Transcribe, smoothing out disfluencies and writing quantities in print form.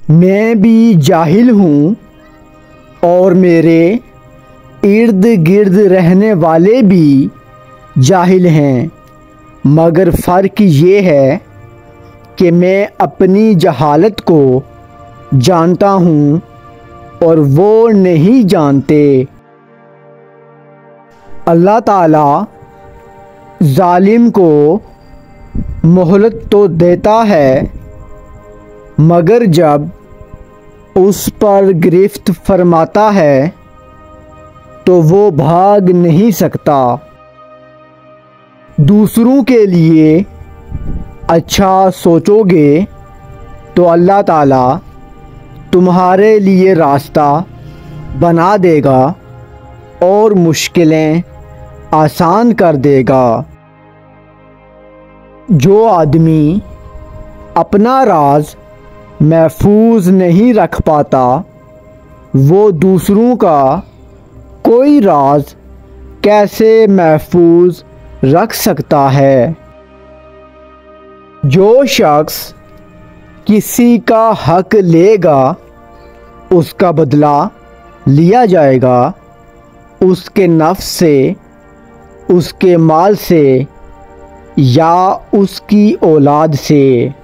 मैं भी जाहिल हूँ और मेरे इर्द गिर्द रहने वाले भी जाहिल हैं, मगर फ़र्क ये है कि मैं अपनी जहालत को जानता हूँ और वो नहीं जानते। अल्लाह ताला ज़ालिम को मोहलत तो देता है, मगर जब उस पर गिरफ्त फरमाता है तो वो भाग नहीं सकता। दूसरों के लिए अच्छा सोचोगे तो अल्लाह ताला तुम्हारे लिए रास्ता बना देगा और मुश्किलें आसान कर देगा। जो आदमी अपना राज महफूज नहीं रख पाता, वो दूसरों का कोई राज कैसे महफूज रख सकता है। जो शख्स किसी का हक लेगा उसका बदला लिया जाएगा, उसके नफ्स से, उसके माल से या उसकी औलाद से।